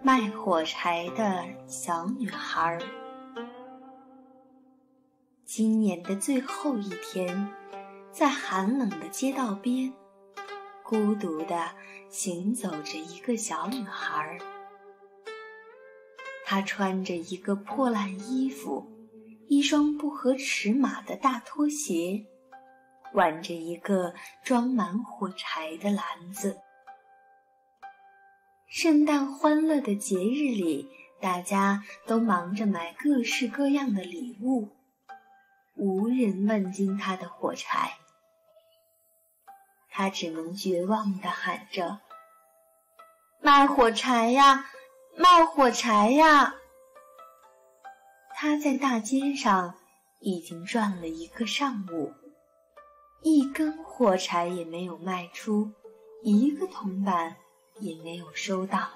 卖火柴的小女孩。今年的最后一天，在寒冷的街道边，孤独地行走着一个小女孩。她穿着一个破烂衣服，一双不合尺码的大拖鞋，挽着一个装满火柴的篮子。圣诞欢乐的节日里，大家都忙着买各式各样的礼物，无人问津他的火柴。他只能绝望地喊着：“卖火柴呀，卖火柴呀！”他在大街上已经转了一个上午，一根火柴也没有卖出，一个铜板也没有收到。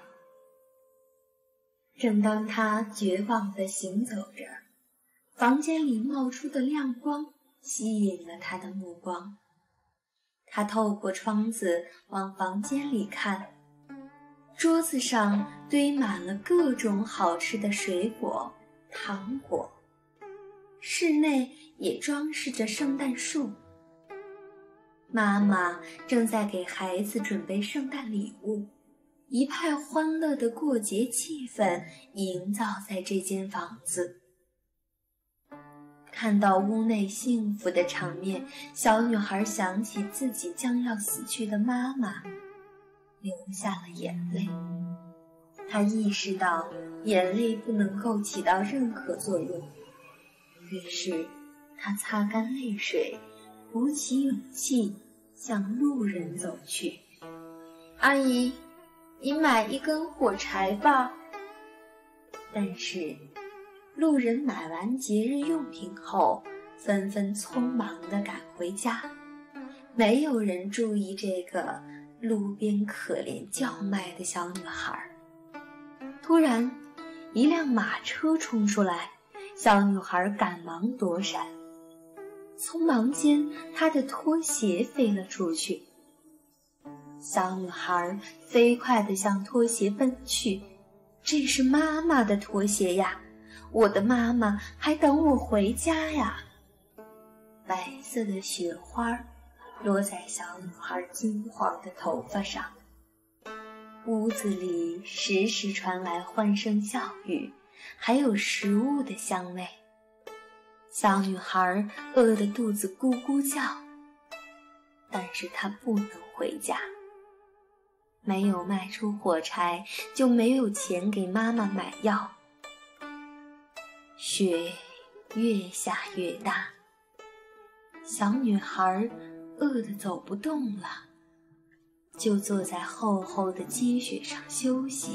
正当他绝望地行走着，房间里冒出的亮光吸引了他的目光。他透过窗子往房间里看，桌子上堆满了各种好吃的水果、糖果，室内也装饰着圣诞树。妈妈正在给孩子准备圣诞礼物，一派欢乐的过节气氛营造在这间房子。看到屋内幸福的场面，小女孩想起自己将要死去的妈妈，流下了眼泪。她意识到眼泪不能够起到任何作用，于是她擦干泪水，鼓起勇气向路人走去。阿姨，你买一根火柴吧。但是路人买完节日用品后，纷纷匆忙地赶回家，没有人注意这个路边可怜叫卖的小女孩。突然，一辆马车冲出来，小女孩赶忙躲闪，匆忙间，她的拖鞋飞了出去。小女孩飞快地向拖鞋奔去，这是妈妈的拖鞋呀！我的妈妈还等我回家呀！白色的雪花落在小女孩金黄的头发上。屋子里时时传来欢声笑语，还有食物的香味。小女孩饿得肚子咕咕叫，但是她不能回家。没有卖出火柴，就没有钱给妈妈买药。雪越下越大，小女孩饿得走不动了，就坐在厚厚的积雪上休息。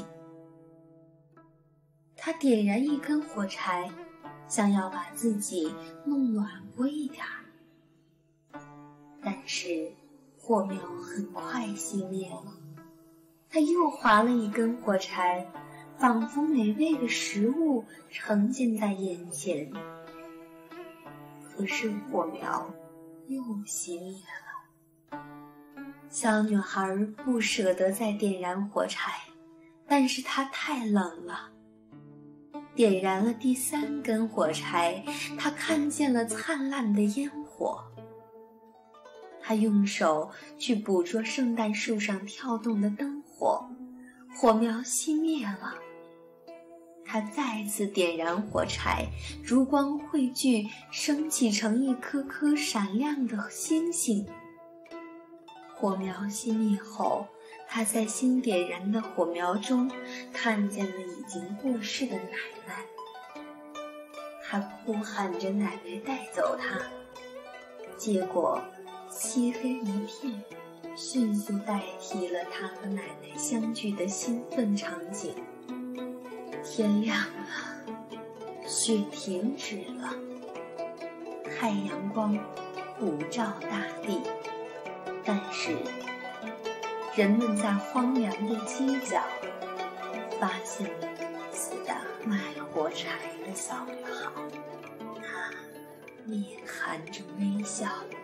她点燃一根火柴，想要把自己弄暖和一点儿，但是火苗很快熄灭了。她又划了一根火柴，仿佛美味的食物呈现在眼前，可是火苗又熄灭了。小女孩不舍得再点燃火柴，但是她太冷了。点燃了第3根火柴，她看见了灿烂的烟火。她用手去捕捉圣诞树上跳动的灯火，火苗熄灭了。她再次点燃火柴，烛光汇聚，升起成一颗颗闪亮的星星。火苗熄灭后，她在新点燃的火苗中看见了已经过世的奶奶。她哭喊着奶奶带走她，结果漆黑一片，迅速代替了她和奶奶相聚的兴奋场景。天亮了，雪停止了，太阳光普照大地，但是人们在荒凉的街角发现了彼此的卖火柴的小女孩，她面含着微笑